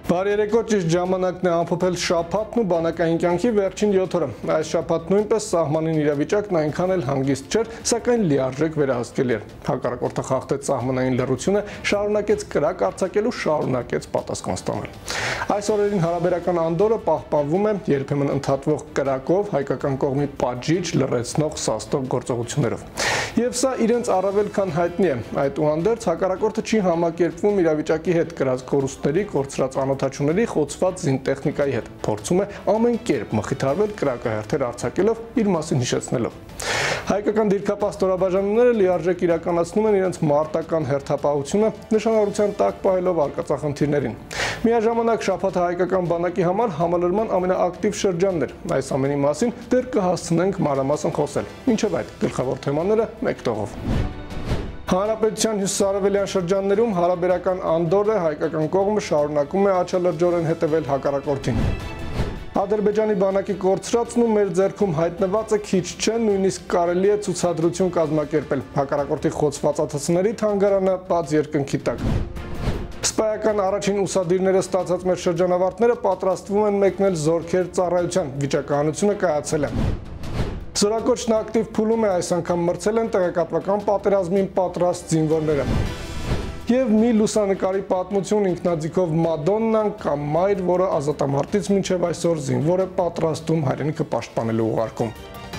Բարերեկո ճիշտ ժամանակն է ամփոփել շաբաթն ու բանակային կյանքի վերջին 7 օրը։ Այս շաբաթ նույնպես սահմանին իրավիճակն այնքան էլ հանգիստ չէր, սակայն լիարժեք վերահսկելի էր։ Հակառակորդը խախտեց սահմանային լռությունը, շարունակեց կրակ արձակել ու շարունակեց պատասխան ստանել։ Այս օրերին հարաբերական անդորը պահպանվում է երբեմն ընդհատվող կրակով, հայկական կողմի պատժիչ, լռեցնող, սաստող գործողություններով։ Եվ սա իրենց առավել քան հայտնի է։ Այդուհանդերձ հակառակորդը չի համակերպվում իրավիճակի հետ կրած կորուստների, կորցրած անօթաչուների, խոցված զինտեխնիկայի հետ։ Փորձում է ամեն կերպ մխիթարվել կրակահերթեր արձակելով, իր մասին հիշեցնելով։ Հայկական դիրքապահ ստորաբաժանումները լիարժեք իրականացնում են իրենց մարտական հերթապահությունը, նշանառության տակ պահելով արկածախնդիրներին։ Միաժամանակ շաբաթը հայկական բանակի համար համալրման ամենաակտիվ շրջանն էր։ Այս ամենի մասին դեռ կհասցնենք մանրամասն խոսել։ Մինչև այդ գլխավոր թեմաները մեկ տողով։ Հանրապետության հյուսիսարևելյան շրջաններում հարաբերական անդորը հայկական կողմը շարունակում է աչալրջորեն հետևել հակառակորդին։ Ադրբեջանի բանակի կորցրածն ու մեր ձեռքում հայտնվածը քիչ չեն, նույնիսկ կարելի է ցուցադրություն կազմակերպել։ Հակառակորդի խոցված ԱԹՍ-ների թանգարանը բաց երկնքի տակ։ Սպայական առաջին ուսադիրները ստացած մեր շրջանավարտները պատրաստվում են մեկնել զորքեր ծառայության, վիճակահանությունը կայացել է։ Զորակոչն ակտիվ փուլում է, այս անգամ մրցել են տեղեկատվական պատերազմին պատրաստ զինվորները։ Եվ մի լուսանկարի պատմություն Ինքնաձիգով Մադոննան կամ մայր, որը ազատամարտից մինչև այսօր զինվոր է պատրաստում հայրենիքը պաշտպանելու ուղարկում։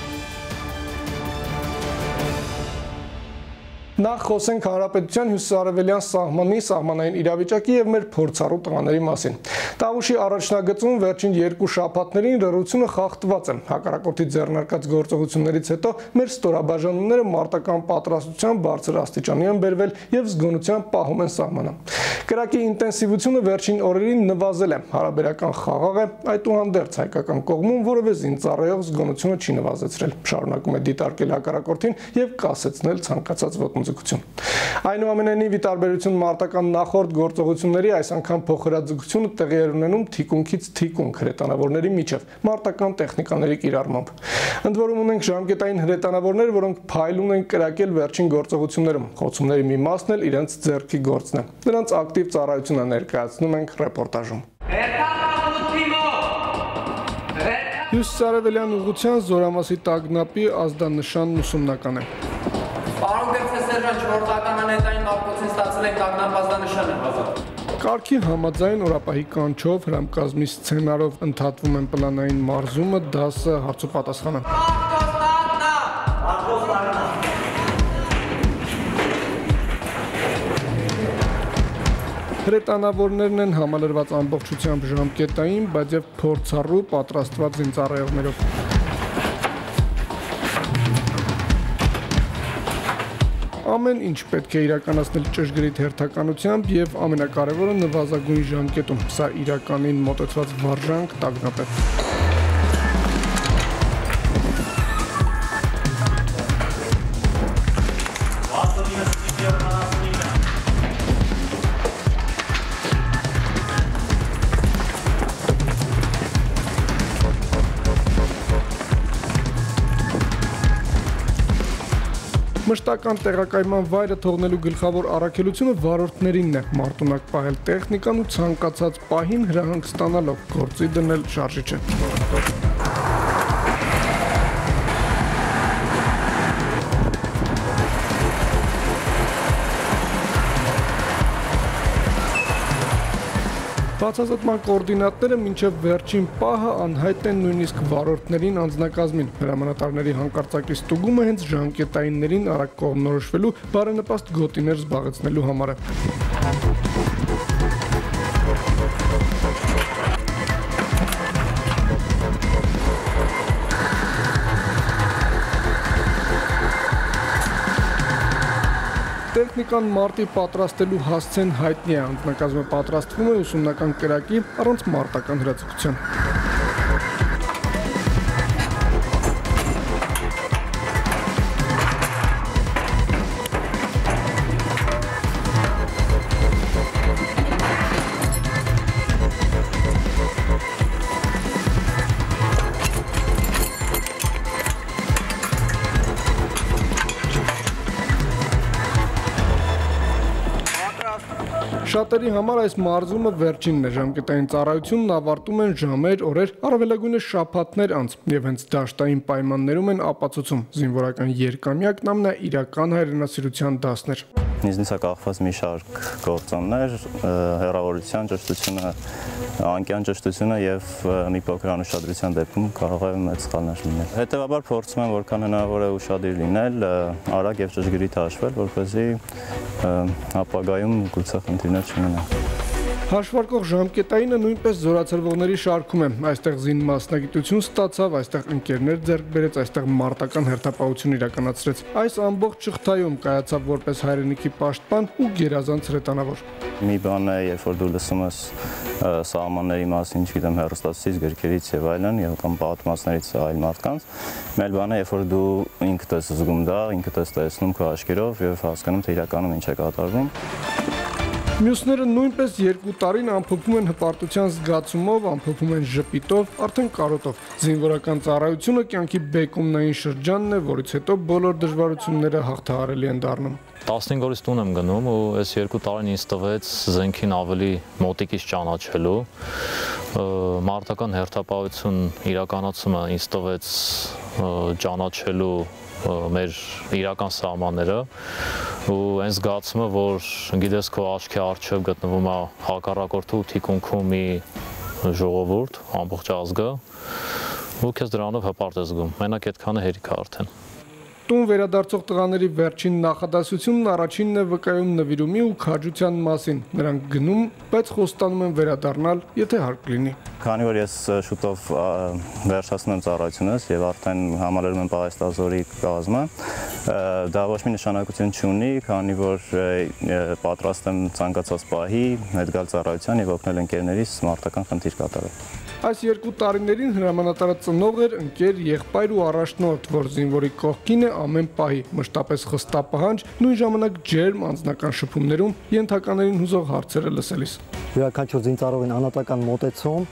Նախ խոսենք Հանրապետության հյուսիսարևելյան սահմանի սահմանային իրավիճակի եւ մեր փորձառու տղաների մասին։ Տավուշի առաջնագծում վերջին 2 շաբաթներին լռությունը խախտված է։ Հակառակորդի ձեռնարկած գործողություններից հետո մեր ստորաբաժանումները մարտական պատրաստության բարձր աստիճանի են բերվել եւ զգոնությամբ պահում են սահմանը։ Կրակի ինտենսիվությունը վերջին օրերին նվազել է։ Հարաբերական խաղաղ է, այդուհանդերձ հայկական կողմում որևէ զինծառայող զգոնությունը չի նվազեցրել։ Շարունակում է դիտարկել հակառակորդին եւ կասեցնել ցանկացած ոտնձգություն։ Այնուամենայնիվ, ի տարբերություն մարտական նախորդ գործողությունների, այս անգամ փոխհրաձգությունը տեղի է ունենում թիկունքից թիկունք հրետանավորների միջև մարտական տեխնիկաների կիրառմամբ։ Ընդ որում ունենք ժամկետային հրետանավորներ, որոնք փայլուն են կրակել վերջին գործողություններում։ Խոցումների մի մասն էլ իրենց ձեռքի գործն է։ Նրանց ակտիվ ծառայությունը ներկայացնում ենք ռեպորտաժում։ Հյուսիսարևելյան ուղղության զորամասի տագնապի ազդանշանն ուսումնական է։ Պարոն Գերցեսերժան, 4-ական անետային մարտկոցին ստացել ենք տագնապ ազդանշանը։ Կարգի համաձայն օրապահի կանչով հրամկազմի սցենարով ընդհատվում են պլանային մարզումը, դասը, հարցուպատասխանը։ Հրետանավորներն են համալրված ամբողջությամբ ժամկետային, բայց եւ փորձառու պատրաստված զինծառայողներով։ Ամեն ինչ պետք է իրականացնել ճշգրիտ հերթականությամբ եւ ամենակարևորը նվազագույն ժամկետում։ Սա իրականին մոտեցված վարժանք տագնապ է։ Մշտական տեղակայման վայրը թողնելու գլխավոր առաքելությունը վարորդներինն է, մարտունակ պահել տեխնիկան ու ցանկացած պահին հրահանգ ստանալով գործի դնել շարժիչը։ Բացազատման կոորդինատները մինչև վերջին պահը անհայտ են նույնիսկ վարորդներին անձնակազմին։ Հրամանատարների հանկարծակի ստուգումը հենց ժամկետայիններին արագ կողմնորոշվելու բարենպաստ գոտիներ զբաղեցնելու համար է։ Տեխնիկան մարտի պատրաստելու հասցեն հայտնի է, անձնակազմը պատրաստվում է ուսումնական կրակի առանց մարտական հրաձգության։ Շատերի համար այս մարզումը վերջինն է, ժամկետային ծառայությունն ավարտում են ժամեր, օրեր, առավելագույնս շաբաթներ անց, եւ հենց դաշտային պայմաններում են ապացուցում զինվորական երկամյակն ամենաիրական հայրենասիրության դասներ։ Ինձնից է կախված մի շարք գործոններ, հեռավորության ճշտությունը, անկյան ճշտությունը եւ մի փոքր անուշադրության դեպքում կարող է մեծ սխալներ լինել։ Հետևաբար փորձում եմ որքան հնարավոր է ուշադիր լինել, արագ եւ ճշգրիտ հաշվել, որպեսզի ապագայում գուցե խնդիրներ չունենան։ Հաշվարկող ժամկետայինը նույնպես զորացրվողների շարքում է։ Այստեղ զին մասնագիտություն ստացավ, այստեղ ընկերներ ձեռք բերեց, այստեղ մարտական հերթապահություն իրականացրեց։ Այս ամբողջ շղթայում կայացավ որպես հայրենիքի պաշտպան ու գերազանց հրետանավոր։ Մի բան է, երբ որ դու լսում ես սահմանների մասին, չգիտեմ, հեռուստացույցից, գրքերից եւ այլն, եւ կամ պատմվածներից այլ մարդկանց, մեկ բան է, երբ որ դու ինքդ ես զգում դա, ինքդ ես տեսնում քո աչքերով եւ հասկանում, թե իրականում ինչ է կատարվում։ Մյուսները նույնպես 2 տարին ամփոփում են հպարտության զգացումով, ամփոփում են ժպիտով, արդեն կարոտով։ Զինվորական ծառայությունը կյանքի բեկումնային շրջանն է, որից հետո բոլոր դժվարությունները հաղթահարելի են դառնում։ 15 օրից տուն եմ գնում ու այս 2 տարին ինձ տվեց զենքին ավելի մոտիկից ճանաչելու, մարտական հերթապահություն իրականացումը ինձ տվեց ճանաչելու մեր իրական սահմանները ու այն զգացումը, որ գիտես քո աչքի առջև գտնվում է հակառակորդի ու թիկունքում մի ժողովուրդ, ամբողջ ազգը ու քեզ դրանով հպարտ ես զգում, մենակ այդքանը հերիք է արդեն։ Տուն վերադարձող տղաների վերջին նախադասությունն առաջինն է վկայում նվիրումի ու քաջության մասին։ Նրանք գնում, բայց խոստանում են վերադառնալ, եթե հարկ լինի։ Քանի որ ես շուտով վերջացնում եմ ծառայությունս եւ արդեն համալրում եմ պահեստազորի կազմը, դա ոչ մի նշանակություն չունի, քանի որ պատրաստ եմ ցանկացած պահի հետ գալ ծառայության եւ օգնել ընկերներիս մարտական խնդիր կատարել։ Այս 2 տարիներին հրամանատարը ծնող էր, ընկեր, եղբայր ու առաջնորդ, որ զինվորի կողքին է ամեն պահի, մշտապես խստապահանջ, նույն ժամանակ ջերմ անձնական շփումներում ենթականերին հուզող հարցերը լսելիս։ Յուրաքանչյուր զինծառայողին անհատական մոտեցում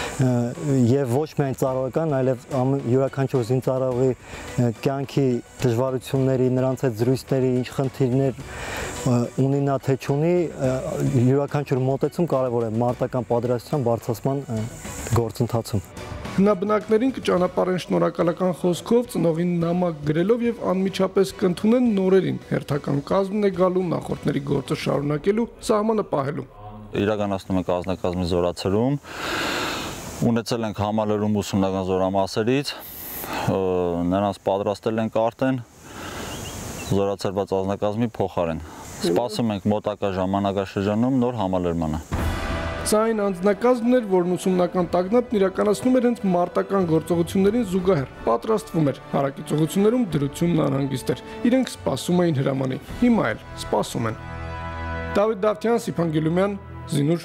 եւ ոչ միայն ծառայական, այլև յուրաքանչյուր զինծառայողի կյանքի դժվարությունների, նրանց հետ զրույցների, ինչ խնդիրներ ունի նա թե չունի, յուրաքանչյուր մոտեցում կարևոր է մարտական պատրաստության բարձրացման գործընթացում։ Հնաբնակներին կճանապարհեն շնորհակալական խոսքով, ծնողին նամակ գրելով եւ անմիջապես կընդունեն նորերին։ Հերթական կազմն է գալու նախորդների գործը շարունակելու, սահմանը պահելու։ Իրականացնում ենք ազնագազմի զորացրում, ունեցել ենք համալրում ուսումնական զորամասերից, նրանց պատրաստել ենք արդեն զորացրված ազնագազմի փոխարեն։ Սպասում ենք մոտակա ժամանակաշրջանում նոր համալրմանը։ Սա այն անձնակազմն էր, որն ուսումնական տագնապն իրականացնում էր հենց մարտական գործողություններին զուգահեռ, պատրաստվում էր, հարակից ուղղություններում դրությունն անհանգիստ էր, իրենք սպասում էին հրամանի, հիմա էլ սպասում են։ Դավիթ Դավթյան, Սիփան Գյուլումյան, Զինուժ։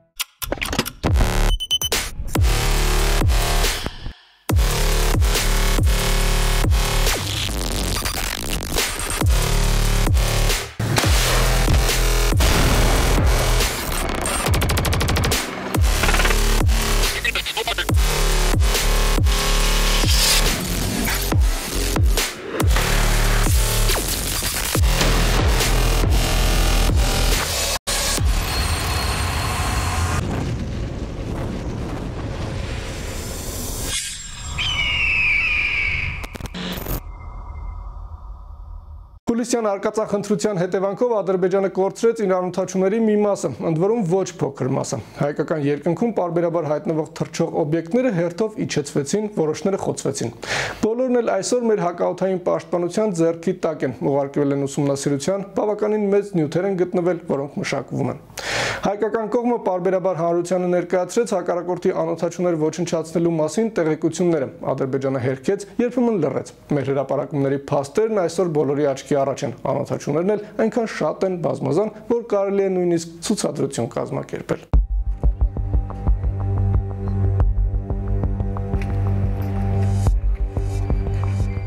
Հուլիսյան արկածախնդրության հետևանքով Ադրբեջանը կորցրեց իր անօթաչուների մի մասը, ընդ որում ոչ փոքր մասը։ Հայկական երկնքում պարբերաբար հայտնվող թռչող օբյեկտները հերթով իջեցվեցին, որոշները խոցվեցին։ Բոլորն էլ այսօր մեր հակաօդային պաշտպանության ձեռքի տակ են, ուղարկվել են ուսումնասիրության, բավականին մեծ նյութեր են գտնվել, որոնք մշակվում են։ Հայկական կողմը պարբերաբար հանրությանը ներկայացրեց հակառակորդի անօթաչուներ ոչնչացնելու մասին տեղեկությունները։ Ադրբեջանը հերքեց, երբեմն լռեց։ Մեր հրապարակումների փաստերն այսօր բոլորի աչքի առաջ են, անօթաչուներն էլ այնքան շատ են, բազմազան, որ կարելի է նույնիսկ ցուցադրություն կազմակերպել։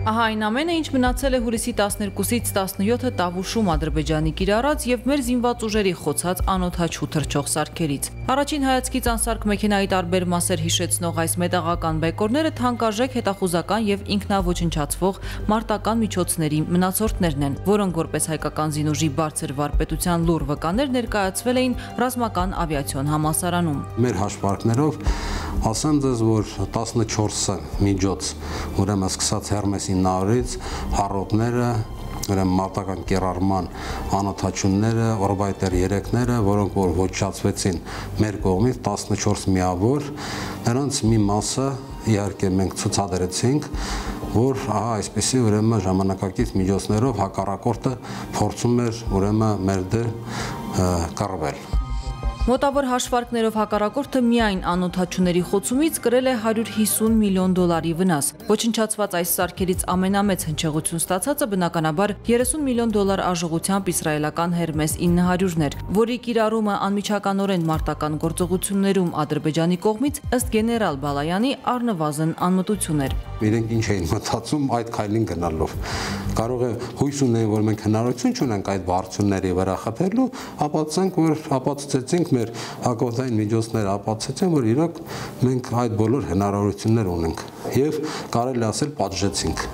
Ահա այն ամենը, ինչ մնացել է հուլիսի 12-ից 17-ը Տավուշում Ադրբեջանի կիրառած եւ մեր զինված ուժերի խոցած անօդաչու թռչող սարքերից։ Առաջին հայացքից անսարք մեքենայի տարբեր մասեր հիշեցնող այս մետաղական բեկորները թանկարժեք հետախուզական եւ ինքնաոչնչացվող մարտական միջոցների մնացորդներն են, որոնք որպես հայկական զինուժի բարձր վարպետության լուռ վկաներ ներկայացվել էին ռազմական ավիացիոն համալսարանում։ Մեր հաշվարկներով ասեմ ձեզ, որ 14 միջոց, ուրեմն սկսած Հերմեսի 900-ից հառոտները, մարտական կիրառման անօդաչունները, օրբայտեր 3-ները, որոնք որ ոչնչացվեցին մեր կողմից 14 միավոր, նրանց մի մասը իհարկե մենք ցուցադրեցինք, որ ահա այսպեսի ուրեմն ժամանակակից միջոցներով հակառակորդը փորձում էր ուրեմն մեր դեր կռվել։ Մոտավոր հաշվարկներով հակառակորդը միայն անօդաչուների խոցումից կրել է $150 միլիոն վնաս։ Ոչնչացված այս սարքերից ամենամեծ հնչեղություն ստացածը բնականաբար $30 միլիոն արժողությամբ իսրայելական Հերմես 900-ն էր, որի կիրառումը անմիջականորեն մարտական գործողություններում Ադրբեջանի կողմից ըստ գեներալ Բալայանի առնվազն անմտություն էր։ Իրենք ինչ էին մտածում այդ քայլին գնալով։ Կարող է հույս ունեն, որ մենք հնարավորություն չունենք այդ բարձունների վրա խփելու, ապացուցեցինք մեր հակոբային միջոցները ապացուցեցին, որ իրոք մենք այդ բոլոր հնարավորություններ ունենք եւ կարելի ասել պատժեցինք։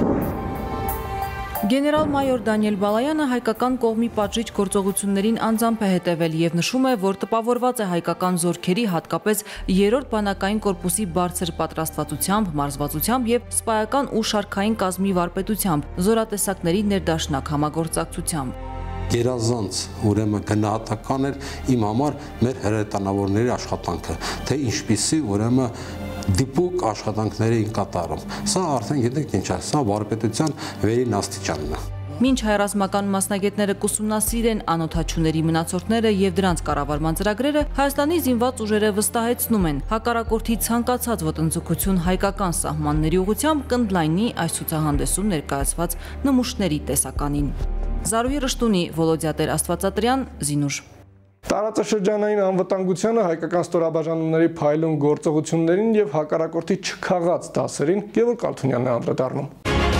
Գեներալ-մայոր Դանիել Բալայանը հայկական կողմի պատժիչ գործողություններին անձամբ է հետևել եւ նշում է, որ տպավորված է հայկական զորքերի, հատկապես 3-րդ բանակային կորպուսի բարձր պատրաստվածությամբ, մարզվածությամբ եւ սպայական ու շարքային կազմի վարպետությամբ, զորատեսակների ներդաշնակ համագործակցությամբ։ Գերազանց ուրեմն գնահատական էր իմ համար մեր հրետանավորների աշխատանքը, թե ինչպիսի ուրեմն դիպուկ աշխատանքների կատարում։ Սա արդեն գիտեք ինչ է, սա վարպետության վերին աստիճանն է։ Մինչ հայրազմական մասնագետները կուսումնասիրեն անօդաչուների մնացորդները եւ դրանց կառավարման ծրագրերը, Հայաստանի զինված ուժերը վստահեցնում են, հակառակորդի ցանկացած ոտնձգություն հայկական սահմանների ուղղությամբ կընդլայնի այս ցուցահանդեսում ներկայացված նմուշների տեսականին։ Զարուհի Ռշտունի, Վոլոդիա Տեր Աստվածատրյան, Զինուժ։ Տարածաշրջանային անվտանգությանը, հայկական ստորաբաժանումների փայլուն գործողություններին եւ հակառակորդի չքաղած դասերին Գևորգ Ալթունյանն է անդրադառնում։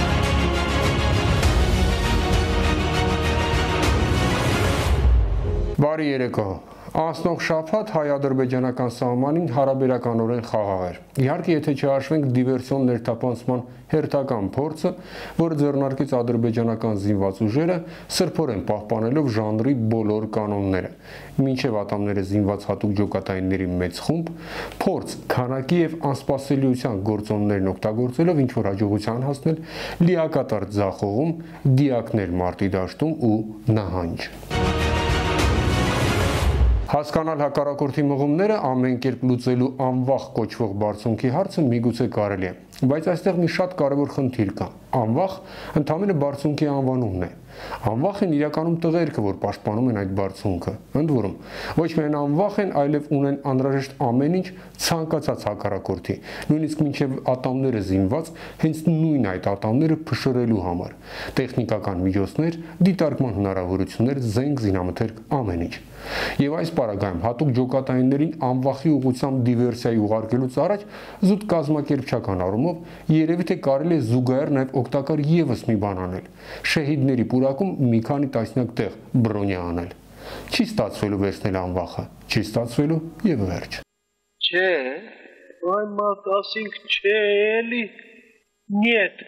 Բարի երեկո։ Անցնող շաբաթ հայ-ադրբեջանական սահմանին հարաբերականորեն խաղաղ էր։ Իհարկե, եթե չհաշվենք դիվերսիոն ներթափանցման հերթական փորձը, որը ձեռնարկեց ադրբեջանական զինված ուժերը, սրբորեն պահպանելով ժանրի բոլոր կանոնները, մինչև ատամները զինված հատուկ ջոկատայինների մեծ խումբ, փորձ, քանակի եւ անսպասելիության գործոններն օգտագործելով ինչ-որ հաջողության հասնել լիակատար ձախողում, դիակներ մարտի դաշտում ու նահանջ։ Հասկանալ հակառակորդի մղումները ամեն կերպ լուծելու անվախ կոչվող բարձունքի հարցը միգուցե կարելի է, բայց այստեղ մի շատ կարևոր խնդիր կա։ Անվախ ընդամենը բարձունքի անվանումն է։ Անվախ են իրականում տղերքը, որ պաշտպանում են այդ բարձունքը։ Ընդ որում, ոչ միայն անվախ են, այլև ունեն անհրաժեշտ ամեն ինչ ցանկացած հակառակորդի, նույնիսկ մինչև ատամները զինված, հենց նույն այդ ատամները փշրելու համար։ Տեխնիկական միջոցներ, դիտարկման հնարավորություններ, զենք, զինամթերք, ամեն ինչ։ Եվ այս պարագայում հատուկ ջոկատայիններին անվախի ուղղությամբ դիվերսիայի ուղարկելուց առաջ զուտ կազմակերպչական առումով երևի թե կարելի է զուգահեռ նաև օգտակար եւս մի բան անել։ Շեհիդների պուրակում մի քանի տասնյակ տեղ բրոնյա անել։ Չի ստացվելու վերցնել անվախը, չի ստացվելու եւ վերջ։ Չէ, այն մատասինք չէ էլի։ Նյետ։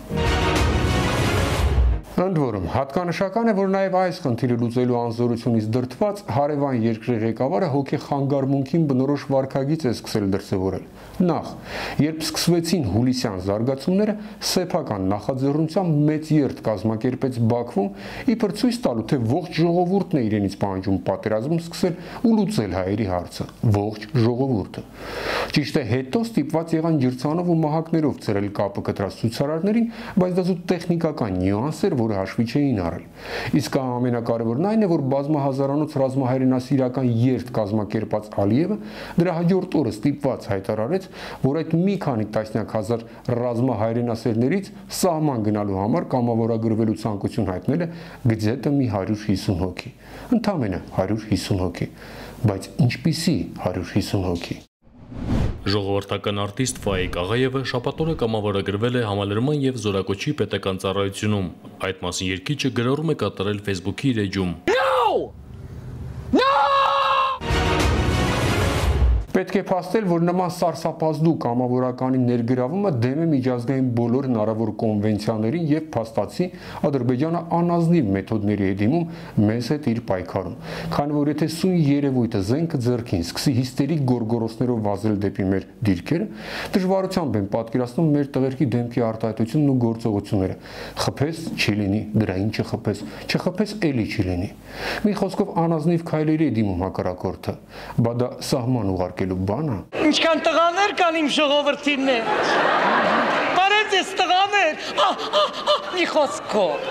Ընդ որում, հատկանշական է, որ նաև այս խնդիրը լուծելու անզորությունից դրդված հարևան երկրի ղեկավարը հոգեխանգարմունքին բնորոշ վարքագիծ է սկսել դրսևորել։ Նախ, երբ սկսվեցին հուլիսյան զարգացումները, սեփական նախաձեռնությամբ մեծ երթ կազմակերպեց Բաքվում, իբր ցույց տալու, թե ողջ ժողովուրդն է իրենից պահանջում պատերազմ սկսել ու լուծել հայերի հարցը։ Ողջ ժողովուրդը։ Ճիշտ է, հետո ստիպված եղան ջրցանով ու մահակներով ծրել կապը կտրած ցուցարարներին, բայց դա զուտ տեխնիկական նյուանս էր, որը հաշվի չէին առել։ Իսկ ամենակարևորն այն է, որ բազմահազարանոց ռազմահայրենասիրական երթ կազմակերպած Ալիևը դրա հաջորդ օրը ստիպված հայտարարեց, որ այդ մի քանի տասնյակ հազար ռազմահայրենասերներից սահման գնալու համար կամավորագրվելու ցանկություն հայտնել է գծետը մի 150 հոգի։ Ընդամենը 150 հոգի։ Բայց ինչպիսի 150 հոգի։ Ժողովրդական արտիստ Ֆայիկ Աղայևը շաբաթօրը կամավորագրվել է համալրման եւ Զորակոչի պետական ծառայությունում։ Այդ մասին երգիչը գրառում է կատարել Facebook-ի իր էջում։ Պետք է փաստել, որ նման սարսափազդու կամավորականի ներգրավումը դեմ է միջազգային բոլոր հնարավոր կոնվենցիաներին եւ փաստացի Ադրբեջանը անազնիվ մեթոդների է դիմում մեզ հետ իր պայքարում։ Քանի որ եթե սույն երևույթը զենքը ձեռքին սկսի հիստերիկ գորգորոսներով վազել դեպի մեր դիրքերը, դժվարությամբ են պատկերացնում մեր տղերքի դեմքի արտահայտությունն ու գործողությունները։ Խփես չի լինի, դրա ինչը չխփես էլի չի լինի։ Մի խոսքով անազնիվ քայլերի է դիմում հակառակորդը, բա դա սահման ուղարկելու բան է։ Ինչքան տղաներ կան իմ ժողովրդի մեջ։ Բարև ձեզ տղաներ։ Մի խոսքով։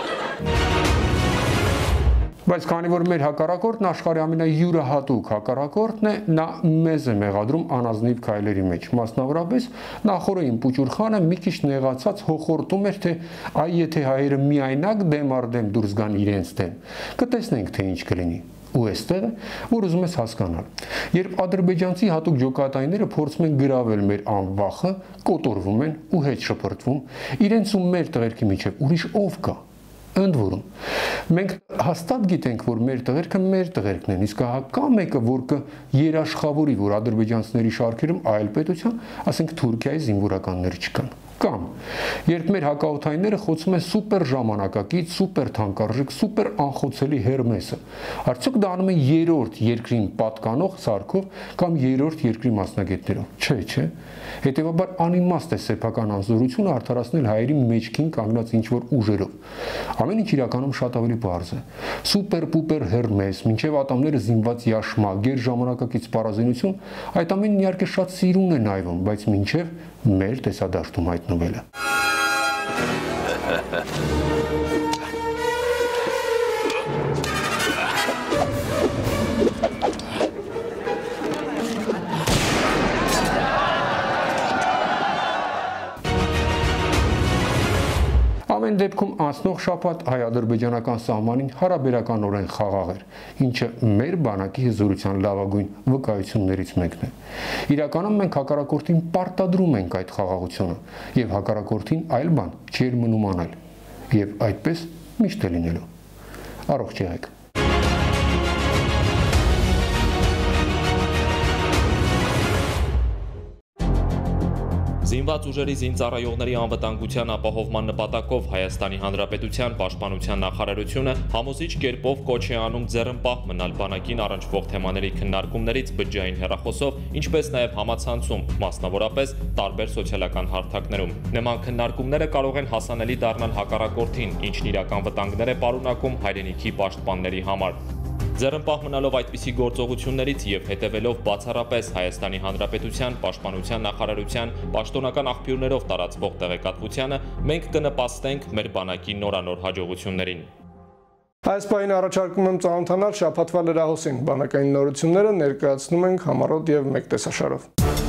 Բայց քանի որ մեր հակառակորդն աշխարհի ամենայուրահատուկ հակառակորդն է, նա մեզ է մեղադրում անազնիվ քայլերի մեջ։ Մասնավորապես նախորդին Պուճուրխանը մի քիչ նեղացած հոխորտում էր, թե այ եթե հայերը միայնակ դեմ առ դեմ դուրս գան իրենց դեմ, կտեսնենք թե ինչ կլինի։ Ու այստեղ է, որ ուզում ես հասկանալ։ Երբ ադրբեջանցի հատուկ ջոկատայինները փորձում են գրավել մեր անվախը, կոտորվում են ու հետ շփրտվում, իրենց ու մեր տղերքի միջև ուրիշ ով կա։ Ընդ որում, մենք հաստատ գիտենք, որ մեր տղերքը մեր տղերքն են, իսկ կա մեկը, որ երաշխավորի, որ ադրբեջանցիների շարքերում այլ պետության, ասենք Թուրքիայի զինվորականներ չկան։ Կամ երբ մեր հակաօդայինները խոցում են սուպեր ժամանակակից, սուպեր թանկարժեք, սուպեր անխոցելի Հերմեսը, արդյոք դա անում են երրորդ երկրին պատկանող սարքով կամ երրորդ երկրի մասնագետներով։ Չէ։ Հետևաբար անիմաստ է սեփական անզորությունը արդարացնել հայերի մեջքին կանգնած ինչ-որ ուժերով։ Ամեն ինչ իրականում շատ ավելի պարզ է։ Սուպեր-պուպեր Հերմես, մինչև ատամները զինված յաշմա, գեր ժամանակակից պարազինություն, այդ ամենն իհարկե շատ սիրուն է նայվում, բայց մինչև մեր տեսադաշտում հայտնվելը։ Ամեն դեպքում անցնող շաբաթ հայ-ադրբեջանական սահմանին հարաբերականորեն խաղաղ էր, ինչը մեր բանակի հզորության լավագույն վկայություններից մեկն է։ Իրականում մենք հակառակորդին պարտադրում ենք այդ խաղաղությունը, եւ հակառակորդին այլ բան չէր մնում անել, եւ այդպես միշտ է լինելու։ Առողջ եղեք։ Զինված ուժերի զինծառայողների անվտանգության ապահովման նպատակով Հայաստանի Հանրապետության Պաշտպանության նախարարությունը համոզիչ կերպով կոչ է անում ձեռնպահ մնալ բանակին առնչվող թեմաների քննարկումներից բջջային հեռախոսով, ինչպես նաև համացանցում, մասնավորապես տարբեր սոցիալական հարթակներում։ Նման քննարկումները կարող են հասանելի դառնալ հակառակորդին, ինչն իրական վտանգներ է պարունակում հայրենիքի պաշտպանների համար։ Ձեռնպահ մնալով այդպիսի գործողություններից եւ հետևելով բացառապես Հայաստանի Հանրապետության Պաշտպանության նախարարության պաշտոնական աղբյուրներով տարածվող տեղեկատվությանը, մենք կնպաստենք մեր բանակի նորանոր հաջողություններին։ Այս պահին առաջարկում եմ ծանոթանալ շաբաթվա լրահոսին։ Բանակային նորությունները ներկայացնում ենք համառոտ եւ մեկ տեսաշարով։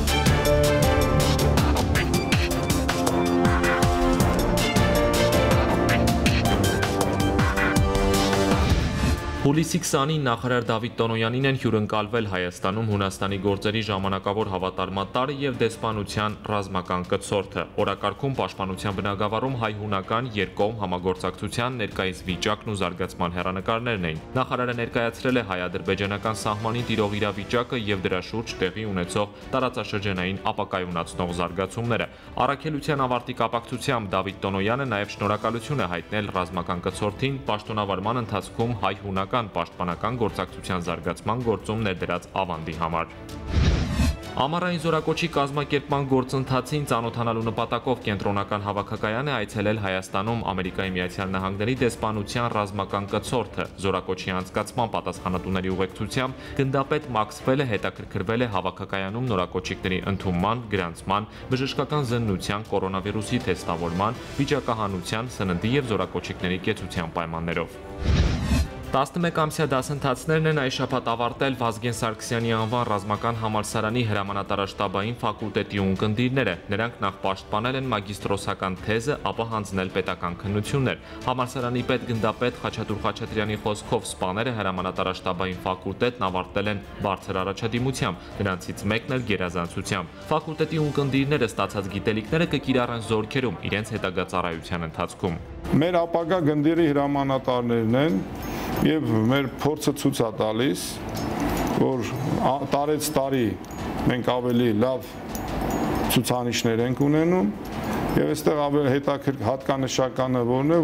Հուլիսի 20-ին նախարար Դավիթ Տոնոյանին են հյուրընկալվել Հայաստանում Հունաստանի գործերի ժամանակավոր հավատարմատար եւ դեսպանության ռազմական կցորդը։ Օրակարգում պաշտպանության բնագավառում հայ-հունական երկկողմ համագործակցության ներկայիս վիճակն ու զարգացման հեռանկարներն էին։ Նախարարը ներկայացրել է հայ-ադրբեջանական սահմանին տիրող իրավիճակը եւ դրա շուրջ տեղի ունեցող տարածաշրջանային ապակայունացնող զարգացումները։ Առաքելության ավարտի կապակցությամբ Դավիթ Տոնոյանը նաեւ շնորհակալություն է հայտնել ռազմական կցորդին պաշտոնավարման ընթացքում հայ-հունական պաշտպանական գործակցության զարգացման գործում ներդրած ավանդի համար։ Ամառային զորակոչի կազմակերպման գործընթացին ծանոթանալու նպատակով կենտրոնական հավաքակայանը այցելել Հայաստանում Ամերիկայի Միացյալ Նահանգների դեսպանության ռազմական կցորդը։ Զորակոչի անցկացման պատասխանատուների ուղեկցությամբ գնդապետ Մաքսվելը հետաքրքրվել է հավաքակայանում նորակոչիկների ընդունման, գրանցման, բժշկական զննության, կորոնավիրուսի թեստավորման, վիճակահանության, սննդի եւ զորակոչիկների կեցության պայմաններով։ 11-ամսյա դասընթացներն են այս շաբաթ ավարտել Վազգեն Սարգսյանի անվան ռազմական համալսարանի հրամանատարաշտաբային ֆակուլտետի ունկնդիրները։ Նրանք նախ պաշտպանել են մագիստրոսական թեզը, ապա հանձնել պետական քննություններ։ Համալսարանի պետգնդապետ Խաչատուր Խաչատրյանի խոսքով սպաները հրամանատարաշտաբային ֆակուլտետն ավարտել են բարձր առաջադիմությամբ, նրանցից մեկն էլ գերազանցությամբ։ Ֆակուլտետի ունկնդիրները ստացած գիտելիքները կկիրառեն զորքերում իրենց հետագա ծառայության ընթացքում։ Մեր ապագա գնդիրի հրամանատարներն են եւ մեր փորձը ցույց է տալիս, որ տարեց տարի մենք ավելի լավ ցուցանիշներ ենք ունենում եւ այստեղ ավելի հատկանշականը որն է,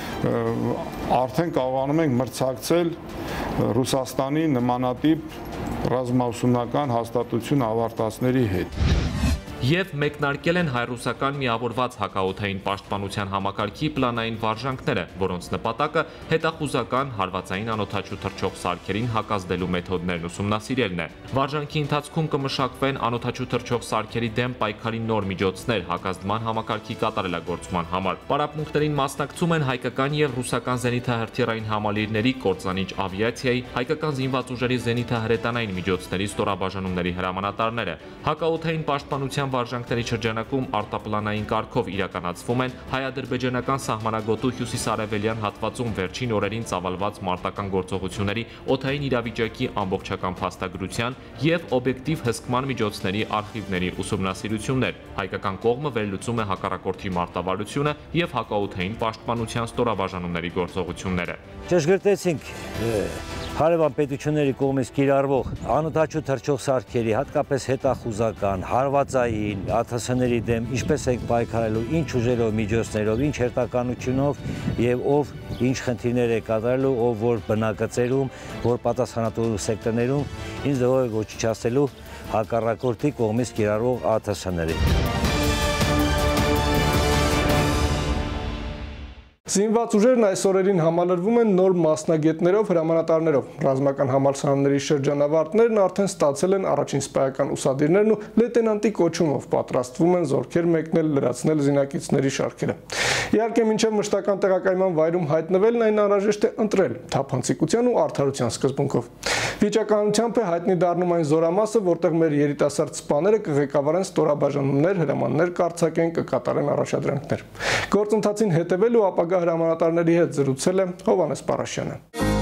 որ արդեն կարողանում ենք մրցակցել Ռուսաստանի նմանատիպ ռազմաուսումնական հաստատություն ավարտածների հետ։ Եվ մեկնարկել են հայ-ռուսական միավորված հակաօդային պաշտպանության համակարգի պլանային վարժանքները, որոնց նպատակը հետախուզական հարվածային անօդաչու թռչող սարքերին հակազդելու մեթոդներն ուսումնասիրելն է։ Վարժանքի ընթացքում կմշակվեն անօդաչու թռչող սարքերի դեմ պայքարի նոր միջոցներ հակազդման համակարգի կատարելագործման համար։ Պարապմունքներին մասնակցում են հայկական եւ ռուսական զենիթահրթիռային համալիրների, կորցանիչ ավիացիայի, հայկական զինված ուժերի զենիթահրետանային միջոցների ստորաբաժանումների հրամանատարները։ Հակաօդային պաշտպանության վարժանքների շրջանակում արտապլանային կարգով իրականացվում են հայ-ադրբեջանական սահմանագոտու հյուսիսարևելյան հատվածում վերջին օրերին ծավալված մարտական գործողությունների օդային իրավիճակի ամբողջական փաստագրության եւ օբյեկտիվ հսկման միջոցների արխիվների ուսումնասիրություններ։ Հայկական կողմը վերլուծում է հակառակորդի մարտավարությունը եւ հակաօդային պաշտպանության ստորաբաժանումների գործողությունները։ Ճշգրտեցինք հարևան պետությունների կողմից կիրառվող անօդաչու թռչող սարքերի, հատկապես հետախուզական, հարվածային, ԱԹՍ-ների դեմ ինչպես ենք պայքարելու, ինչ ուժերով, միջոցներով, ինչ հերթականությունով եւ ով ինչ խնդիրներ է կատարելու, ով որ բնակաձերում, որ պատասխանատու սեկտորներում, ինձ ով է ոչնչացնելու հակառակորդի կողմից կիրառվող ԱԹՍ-ների։ Զինված ուժերն այս օրերին համալրվում են նոր մասնագետներով, հրամանատարներով։ Ռազմական համալսարանների շրջանավարտներն արդեն ստացել են առաջին սպայական ուսադիրներն ու լեյտենանտի կոչումով պատրաստվում են զորքեր մեկնել լրացնել զինակիցների շարքերը։ Իհարկե, մինչև մշտական տեղակայման վայրում հայտնվելն այն անհրաժեշտ է ընտրել թափանցիկության ու արդարության սկզբունքով։ Վիճակահանությամբ է հայտնի դառնում այն զորամասը, որտեղ մեր երիտասարդ սպաները կղեկավարեն ստորաբաժանումներ, հրամաններ կարձակեն, կկատարեն առաջադրանքներ։ Գործընթացին հետևել ու ապագա հրամանատարների հետ զրուցել է Հովհաննես Պարաշյանը։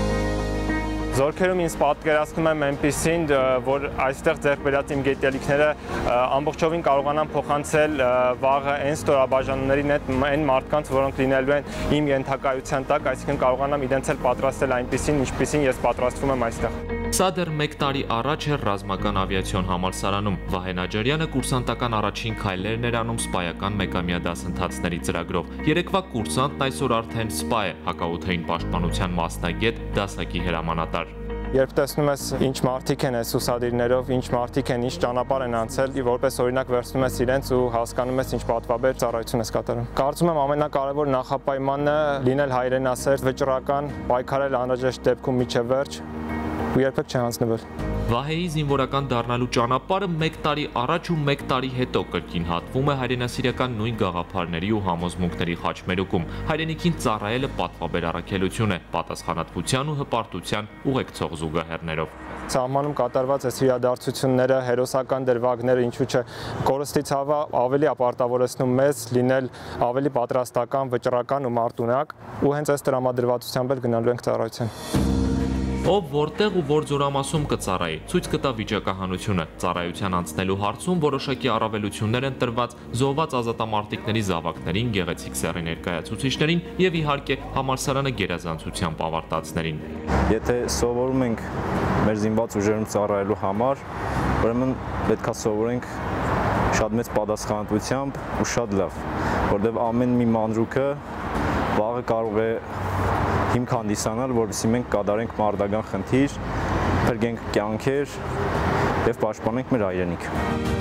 Զորքերում ինձ պատկերացնում եմ այնպիսին, որ այստեղ ձեռք բերած իմ գիտելիքները ամբողջովին կարողանան փոխանցել վաղը այն ստորաբաժանումներին այն մարդկանց, որոնք լինելու են իմ ենթակայության տակ, այսինքն կարողանամ իրենց էլ պատրաստել այնպիսին, ինչպիսին ես պատրաստվում եմ այստեղ։ Սա դեռ 1 տարի առաջ էր ռազմական ավիացիոն համալսարանում։ Վահեն Աջարյանը կուրսանտական առաջին քայլերն էր անում սպայական մեկամյա դասընթացների ծրագրով։ Երեկվա կուրսանտն այսօր արդեն սպա է, հակաօդային պաշտպանության մասնագետ, դասակի հրամանատար։ Երբ տեսնում ես ինչ մարդիկ են այս ուսադիրներով, ինչ մարդիկ են, ինչ ճանապարհ են անցել, որպես օրինակ վերցնում ես իրենց ու հասկանում ես ինչ պատվաբեր ծառայություն ես կատարում։ Կարծում եմ ամենակարևոր նախապայմանն է լինել հայրենասեր, վճռական, պայքարել անհրաժեշտ դեպքում մինչև վերջ ու երբեք չհանձնվել։ Վահեի զինվորական դառնալու ճանապարհը 1 տարի առաջ ու 1 տարի հետո կրկին հատվում է հայրենասիրական նույն գաղափարների ու համոզմունքների խաչմերուկում։ Հայրենիքին ծառայելը պատվաբեր առաքելություն է, պատասխանատվության ու հպարտության ուղեկցող զուգահեռներով։ Սահմանում կատարված այս իրադարձությունները, հերոսական դրվագները, ինչու՞ չէ, կորստի ցավը ավելի ապարտավորեցնում մեզ լինել ավելի պատրաստական, վճռական ու մարտունակ, ու հենց այս տրամադրվածությամբ էլ գնալու ենք ծառայության։ Ով որտեղ ու որ զորամասում կծառայի, ցույց կտա վիճակահանությունը։ Ծառայության անցնելու հարցում որոշակի առավելություններ են տրված զոհված ազատամարտիկների զավակներին, գեղեցիկ սեռի ներկայացուցիչներին եւ իհարկե համալսարանը գերազանցությամբ ավարտածներին։ Եթե սովորում ենք մեր զինված ուժերում ծառայելու համար, ուրեմն պետքա սովորենք շատ մեծ պատասխանատվությամբ ու շատ լավ, որտեղ ամեն մի մանրուքը վաղը կարող է հիմք հանդիսանալ, որովհետեւ մենք կատարենք մարտական խնդիր, փրկենք կյանքեր եւ պաշտպանենք մեր հայրենիքը։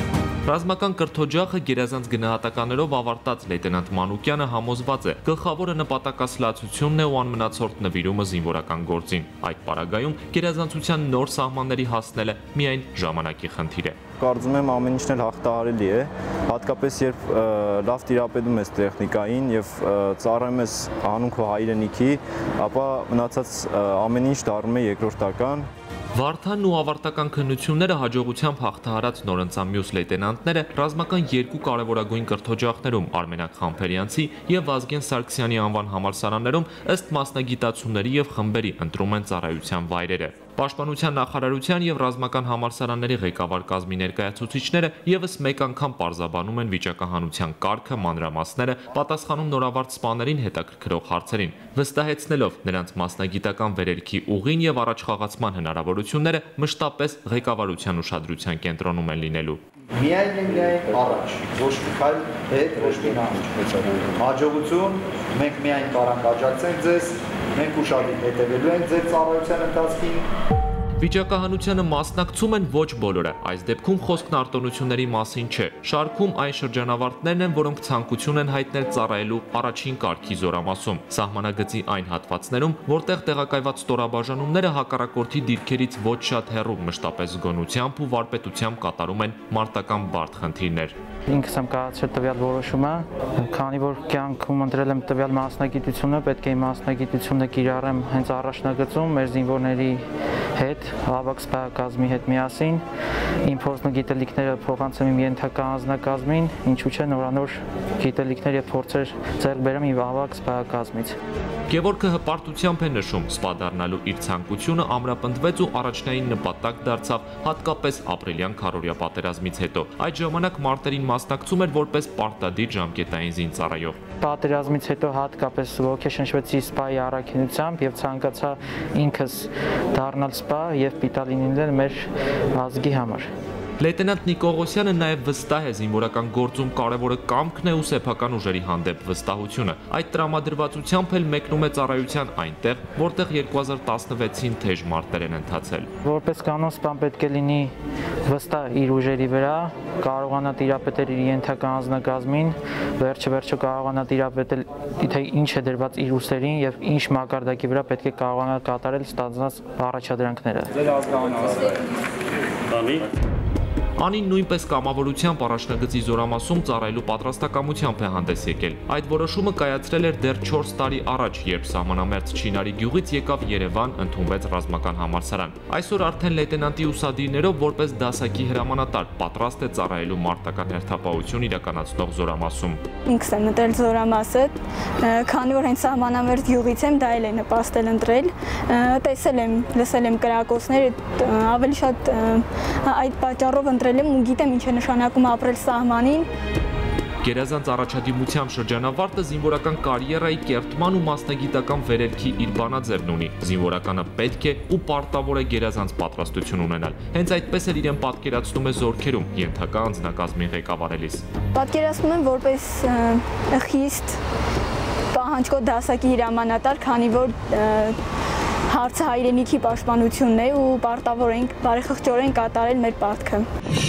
Ռազմական կրթօջախը գերազանց գնահատականներով ավարտած լեյտենանտ Մանուկյանը համոզված է, գլխավորը նպատակասլացությունն է ու անմնացորդ նվիրումը զինվորական գործին։ Այդ պարագայում գերազանցության նոր սահմանների հասնելը միայն ժամանակի խնդիր է։ Կարծում եմ ամեն ինչն էլ հաղթահարելի է, հատկապես երբ լավ տիրապետում ես տեխնիկային եւ ծառայում ես հանուն քո հայրենիքի, ապա մնացած ամեն ինչ դառնում է երկրորդական։ Վարդանն ու ավարտական քննությունները հաջողությամբ հաղթահարած նորընծան մյուս լեյտենանտները ռազմական երկու կարևորագույն կրթօջախներում Արմենակ Խամփերյանցի եւ Վազգեն Սարգսյանի անվան համալսարաններում ըստ մասնագիտացումների եւ խմբերի ընտրում են ծառայության վայրերը։ Պաշտպանության նախարարության եւ ռազմական համալսարանների ղեկավար կազմի ներկայացուցիչները եւս մեկ անգամ պարզաբանում են վիճակահանության կարգը, մանրամասները, պատասխանում նորավարտ սպաներին հետաքրքրող հարցերին, վստահեցնելով նրանց մասնագիտական վերելքի ուղին եւ առաջխաղացման հնարավորությունները մշտապես ղեկավարության ուշադրության կենտրոնում են լինելու։ Միայն առաջ, ոչ մի քայլ հետ, ոչ մի նախաճ։ Հաջողություն, մենք միայն կարանք աջակցենք ձեզ, մենք ուշադիր հետևելու ենք ձեր ծառայության ընթացքին։ Վիճակահանությանը մասնակցում են ոչ բոլորը, այս դեպքում խոսքն արտոնությունների մասին չէ։ Շարքում այն շրջանավարտներն են, որոնք ցանկություն են հայտնել ծառայելու առաջին կարգի զորամասում, սահմանագծի այն հատվածներում, որտեղ տեղակայված ստորաբաժանումները հակառակորդի դիրքերից ոչ շատ հեռու մշտապես զգոնությամբ ու վարպետությամբ կատարում են մարտական բարդ խնդիրներ։ Ինքս եմ կայացրել տվյալ որոշումը, քանի որ կյանքում ընտրել եմ տվյալ մասնագիտությունը, պետք է իմ մասնագիտությունը կիրառեմ հենց առաջնագծում մեր զինվորների հետ, ավագ սպայակազմի հետ միասին, իմ փորձն ու գիտելիքները փոխանցեմ իմ ենթակա անձնակազմին, ինչու՞ չէ նորանոր գիտելիքներ եւ փորձեր ձեռք բերեմ իմ ավագ սպայակազմից։ Գևորգը հպարտությամբ է նշում, սպա դառնալու իր ցանկությունը ամրապնդվեց ու առաջնային նպատակ դարձավ հատկապես ապրիլյան քառորյա պատերազմից հետո։ Այդ ժամանակ մարտերին մասնակցում էր որպես պարտադիր ժամկետային զինծառայող։ Պատերազմից հետո հատկապես ոգեշնչվեցի սպայի առաքինությամբ եւ ցանկացա ինքս դառնալ սպա եւ պիտալին լինել մեր ազգի համար։ Լեյտենանտ Նիկողոսյանը նաև վստահ է զինվորական գործում կարևորը կամքն է ու սեփական ուժերի հանդեպ վստահությունը։ Այդ տրամադրվածությամբ էլ մեկնում է ծառայության այնտեղ, որտեղ 2016-ին թեժ մարտեր են ընթացել։ Որպես կանոն սպան պետք է լինի վստահ իր ուժերի վրա, կարողանա տիրապետել իր ենթակա անձնակազմին, վերջը կարողանա տիրապետել թե ինչ է դրված իր ուսերին եւ ինչ մակարդակի վրա պետք է կարողանա կատարել ստացած առաջադրանքները։ Ձեր ազգանունը Անին նույնպես կամավորությամբ առաջնագծի զորամասում ծառայելու պատրաստակամությամբ է հանդես եկել։ Այդ որոշումը կայացրել էր դեռ 4 տարի առաջ, երբ սահմանամերձ Չինարի գյուղից եկավ Երևան, ընդունվեց ռազմական համալսարան։ Այսօր արդեն լեյտենանտի ուսադիրներով որպես դասակի հրամանատար պատրաստ է ծառայելու մարտական հերթապահություն իրականացնող զորամասում։ Ինքս եմ ընտրել զորամասը, քանի որ հենց սահմանամերձ գյուղից եմ, դա էլ է նպաստել ընտրել։ Տեսել եմ, լսել եմ կրակոցները, ավելի շատ այդ պատճառով ընտրել եմ ու գիտեմ ինչ է նշանակում ապրել սահմանին։ Գերազանց առաջադիմությամբ շրջանավարտը զինվորական կարիերայի կերտման ու մասնագիտական վերելքի իր բանաձևն ունի։ Զինվորականը պետք է ու պարտավոր է գերազանց պատրաստություն ունենալ։ Հենց այդպես էլ իրեն պատկերացնում է զորքերում ենթակա անձնակազմին ղեկավարելիս։ Պատկերացնում եմ որպես խիստ պահանջկոտ դասակի հրամանատար, քանի որ հարցը հայրենիքի պաշտպանությունն է ու պարտավոր ենք բարեխղճորեն կատարել մեր պարտքը։